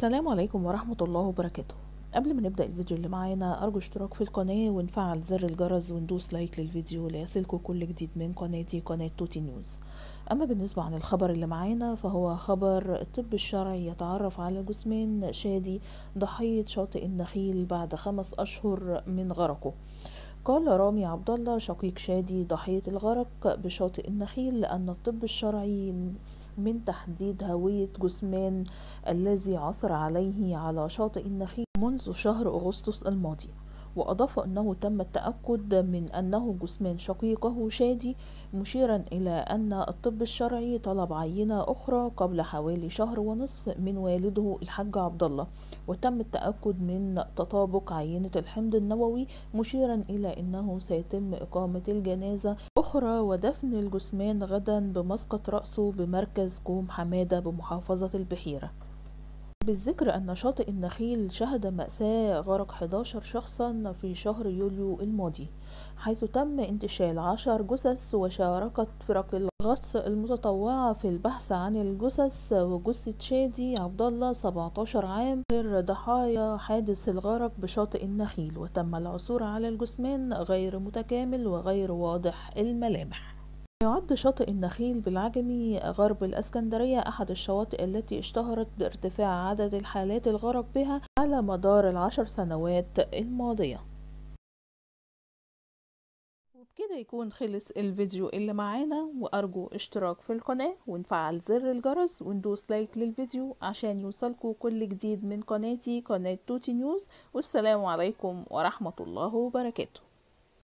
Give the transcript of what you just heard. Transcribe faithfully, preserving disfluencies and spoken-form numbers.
السلام عليكم ورحمة الله وبركاته. قبل ما نبدأ الفيديو اللي معانا أرجو اشتراك في القناة ونفعل زر الجرس وندوس لايك للفيديو ليصلكوا كل جديد من قناتي قناة توتي نيوز. أما بالنسبة عن الخبر اللي معانا فهو خبر الطب الشرعي يتعرف على جثمان شادي ضحية شاطئ النخيل بعد خمس أشهر من غرقه. قال رامي عبد الله شقيق شادي ضحية الغرق بشاطئ النخيل أن الطب الشرعي من تحديد هوية جثمان الذي عثر عليه على شاطئ النخيل منذ شهر أغسطس الماضي، وأضاف أنه تم التأكد من أنه جثمان شقيقه شادي، مشيرا إلى أن الطب الشرعي طلب عينة أخرى قبل حوالي شهر ونصف من والده الحاج عبد الله، وتم التأكد من تطابق عينة الحمض النووي، مشيرا إلى أنه سيتم إقامة الجنازة أخرى ودفن الجثمان غدا بمسقط رأسه بمركز كوم حمادة بمحافظة البحيرة. بالذكر أن شاطئ النخيل شهد مأساة غرق إحدى عشر شخصا في شهر يوليو الماضي، حيث تم انتشال عشر جثث، وشاركت فرق الغطس المتطوعة في البحث عن الجثث. وجثة شادي عبد الله سبعة عشر عام غير ضحايا حادث الغرق بشاطئ النخيل، وتم العثور على الجثمان غير متكامل وغير واضح الملامح. يعد شاطئ النخيل بالعجمي غرب الإسكندرية أحد الشواطئ التي اشتهرت بارتفاع عدد الحالات الغرق بها على مدار العشر سنوات الماضية. وبكده يكون خلص الفيديو اللي معانا، وأرجو اشتراك في القناة ونفعل زر الجرس وندوس لايك للفيديو عشان يوصلكوا كل جديد من قناتي قناة توتي نيوز. والسلام عليكم ورحمة الله وبركاته.